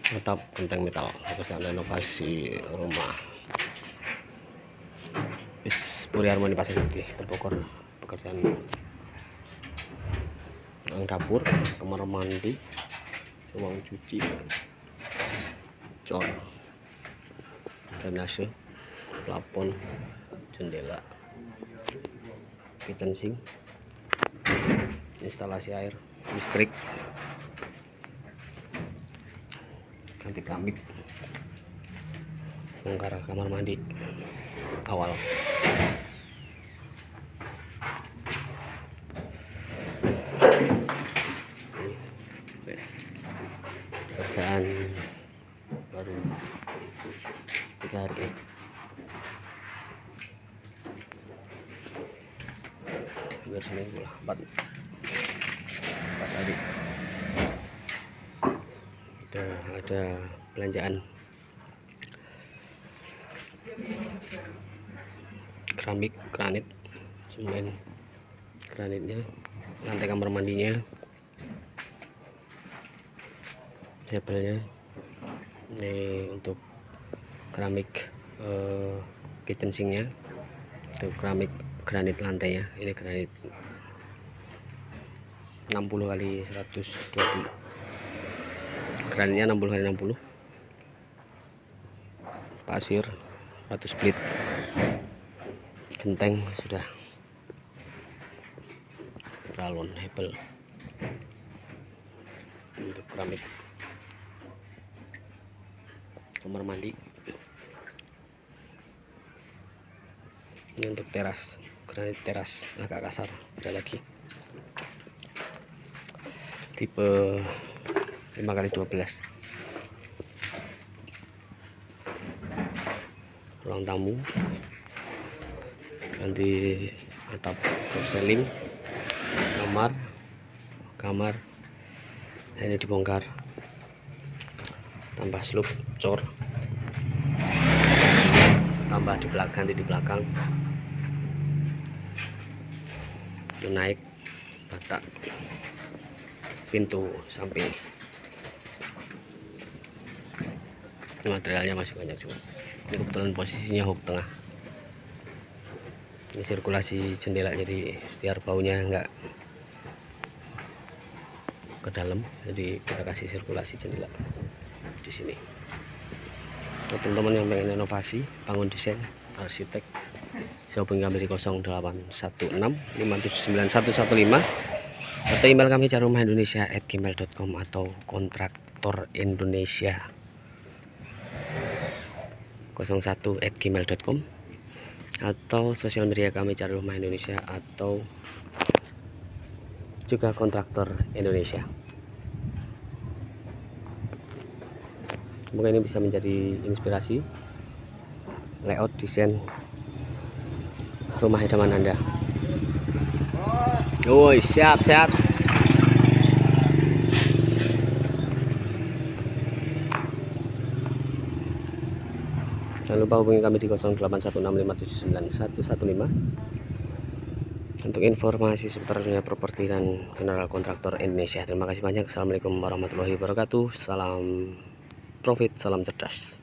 Atap genteng metal, pekerjaan renovasi rumah. Puri Harmoni Pasir Putih terbongkar pekerjaan dapur, kamar mandi, ruang cuci, cor, drainase, plafon, jendela, kitchen sink, instalasi air, listrik, ganti keramik, bongkar kamar mandi awal. Pekerjaan baru 3 hari. Hampir seminggu lah, 4 hari. Ada belanjaan keramik, granit, semen, granitnya, lantai kamar mandinya, hebelnya, ini untuk keramik kitchen sinknya, untuk keramik granit lantainya, ini granit 60 kali 120, granitnya 60 kali 60, pasir, batu split, genteng sudah ralon, hebel untuk keramik kamar mandi. Ini untuk teras, granit teras agak kasar, ada lagi tipe 5x12, ruang tamu, ganti atap seling, kamar ini dibongkar, tambah slub, cor, tambah ganti di belakang, naik batak, pintu samping. Materialnya masih banyak juga. Ini kebetulan posisinya hook tengah. Ini sirkulasi jendela, jadi biar baunya enggak ke dalam, jadi kita kasih sirkulasi jendela di sini. Teman-teman yang pengen renovasi, bangun desain, arsitek, bisa hubungi kami di 0816579115 atau email kami carumahindonesia@gmail.com atau kontraktorindonesia 01@gmail.com atau sosial media kami Cari Rumah Indonesia atau juga Kontraktor Indonesia. Semoga ini bisa menjadi inspirasi layout desain rumah idaman Anda. Woi, siap. Jangan lupa hubungi kami di 0816579115 untuk informasi seputar dunia properti dan general kontraktor Indonesia. Terima kasih banyak. Assalamualaikum warahmatullahi wabarakatuh. Salam profit, salam cerdas.